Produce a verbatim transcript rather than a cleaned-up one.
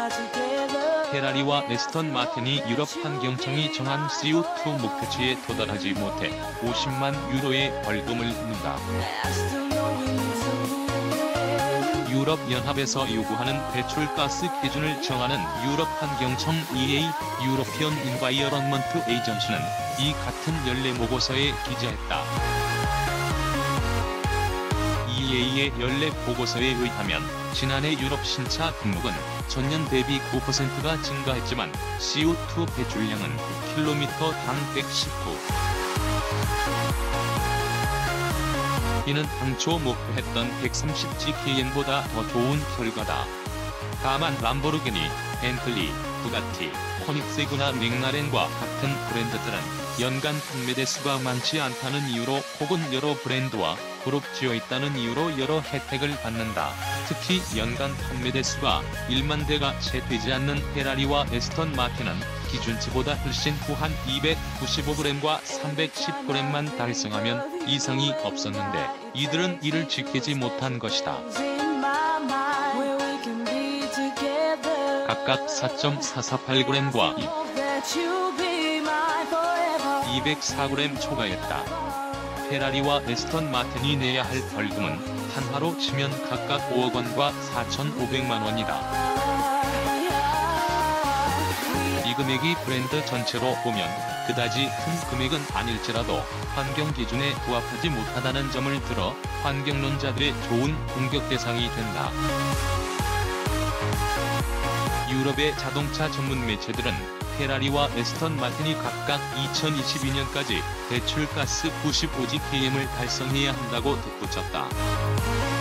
페라리와 에스턴 마틴이 유럽 환경청이 정한 씨오 투 목표치에 도달하지 못해 오십만 유로의 벌금을 물는다. 유럽연합에서 요구하는 배출가스 기준을 정하는 유럽 환경청 이 에이 (European Environment Agency는 이 같은 연례 보고서에 기재했다. 이 에이의 연례 보고서에 의하면 지난해 유럽 신차 등록은 전년 대비 구 퍼센트가 증가했지만 씨오 투 배출량은 킬로미터당 백십구. 이는 당초 목표했던 백삼십 지케이엠보다 더 좋은 결과다. 다만 람보르기니, 벤틀리, 부가티, 코닉세그나 맥라렌과 같은 브랜드들은 연간 판매 대수가 많지 않다는 이유로 혹은 여러 브랜드와 그룹 지어있다는 이유로 여러 혜택을 받는다. 특히 연간 판매 대수가 일만 대가 채 되지 않는 페라리와 에스턴 마틴은 기준치보다 훨씬 후한 이백구십오 그램과 삼백십 그램만 달성하면 이상이 없었는데 이들은 이를 지키지 못한 것이다. 각각 사 점 사사팔 그램과 이백사 그램 초과했다. 페라리와 에스턴 마틴이 내야 할 벌금은 한화로 치면 각각 오억 원과 사천오백만 원이다. 이 금액이 브랜드 전체로 보면 그다지 큰 금액은 아닐지라도 환경 기준에 부합하지 못하다는 점을 들어 환경론자들의 좋은 공격 대상이 된다. 유럽의 자동차 전문 매체들은 페라리와 에스턴 마틴이 각각 이천이십이 년까지 배출가스 구십오 지케이엠을 달성해야 한다고 덧붙였다.